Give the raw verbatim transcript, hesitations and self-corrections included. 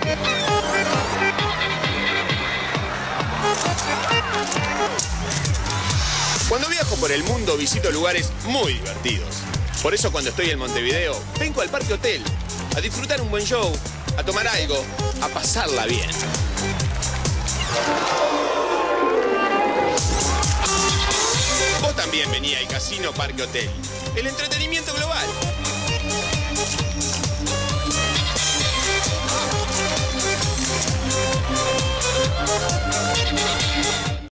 Cuando viajo por el mundo visito lugares muy divertidos. Por eso cuando estoy en Montevideo, vengo al Parque Hotel a disfrutar un buen show, a tomar algo, a pasarla bien. Vos también vení al Casino Parque Hotel, el entretenimiento global.